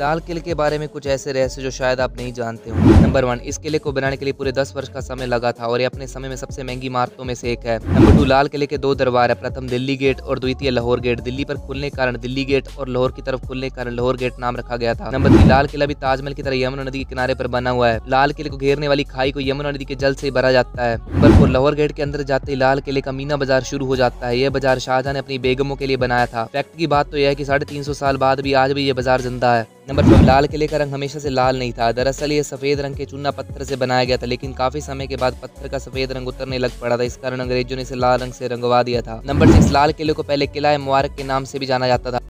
लाल किले के बारे में कुछ ऐसे रहस्य जो शायद आप नहीं जानते हो। नंबर 1, इस किले को बनाने के लिए पूरे 10 वर्ष का समय लगा था और ये अपने समय में सबसे महंगी इमारतों में से एक है। नंबर 2, लाल किले के 2 दरबार है, प्रथम दिल्ली गेट और द्वितीय लाहौर गेट। दिल्ली पर खुलने के कारण दिल्ली गेट और लाहौर की तरफ खुलने के कारण लाहौर गेट नाम रखा गया था। नंबर 3, लाल किला भी ताजमहल की तरह यमुना नदी के किनारे पर बना हुआ है। लाल किले को घेरने वाली खाई को यमुना नदी के जल से भरा जाता है। नंबर 4, लाहौर गेट के अंदर जाते ही लाल किले का मीना बाजार शुरू हो जाता है। यह बाजार शाहजहां ने अपनी बेगमों के लिए बनाया था। फैक्ट की बात तो यह है कि 350 साल बाद भी आज भी ये बाजार जिंदा है। नंबर 5, लाल किले का रंग हमेशा से लाल नहीं था। दरअसल ये सफेद रंग के चूना पत्थर से बनाया गया था, लेकिन काफी समय के बाद पत्थर का सफेद रंग उतरने लग पड़ा था। इस कारण अंग्रेजों ने इसे लाल रंग से रंगवा दिया था। नंबर 6, लाल किले को पहले किला मुबारक के नाम से भी जाना जाता था।